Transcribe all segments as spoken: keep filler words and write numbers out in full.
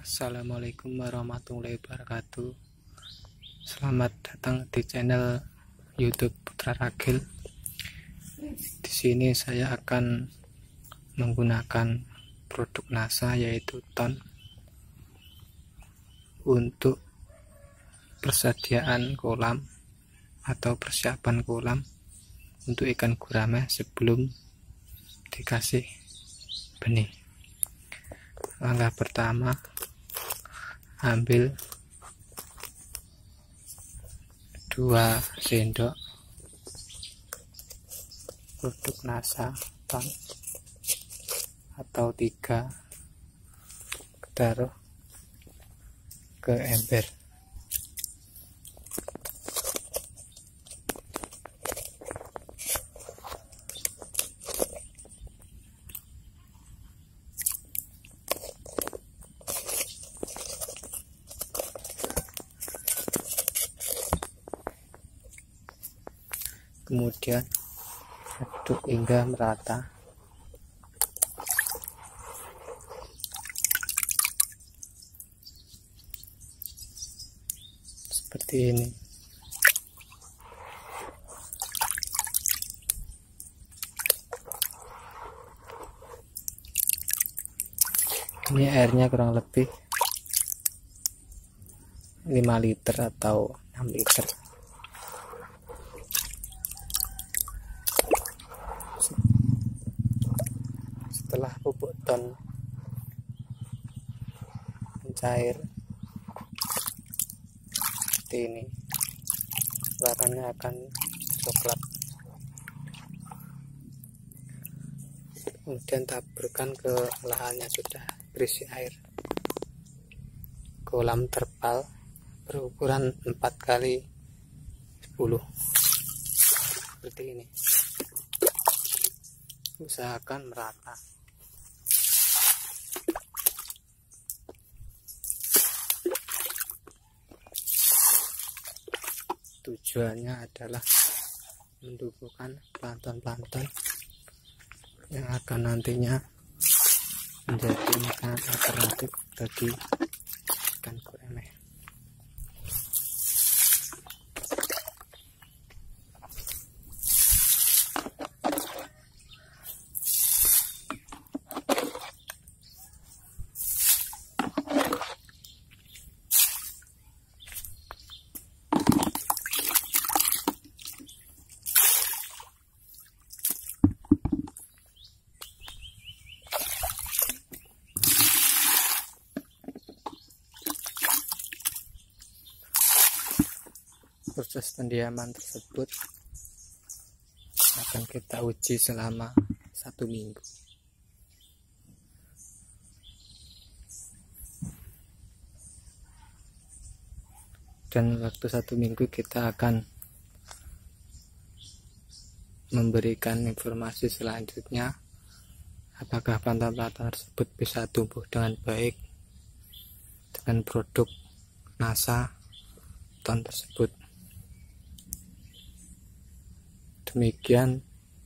Assalamualaikum warahmatullahi wabarakatuh. Selamat datang di channel YouTube Putra Ragil. Di sini saya akan menggunakan produk NASA yaitu ton untuk persediaan kolam atau persiapan kolam untuk ikan gurame sebelum dikasih benih. Langkah pertama, ambil dua sendok produk NASA ton atau tiga, taruh ke ember. Kemudian aduk hingga merata. Seperti ini. Ini airnya kurang lebih lima liter atau enam liter. Setelah pupuk ton mencair seperti ini, warnanya akan coklat. Kemudian taburkan ke lahan yang sudah berisi air. Kolam terpal berukuran empat kali sepuluh seperti ini. Usahakan merata. Tujuannya adalah menumbuhkan plankton-plankton yang akan nantinya menjadi makanan alternatif bagi ikan gurame. Proses pendiaman tersebut akan kita uji selama satu minggu. Dan waktu satu minggu kita akan memberikan informasi selanjutnya, apakah plankton-plankton tersebut bisa tumbuh dengan baik dengan produk NASA ton tersebut. Demikian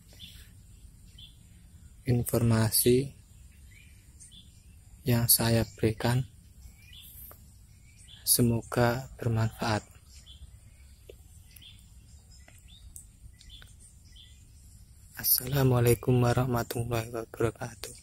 informasi yang saya berikan, semoga bermanfaat. Assalamualaikum warahmatullahi wabarakatuh.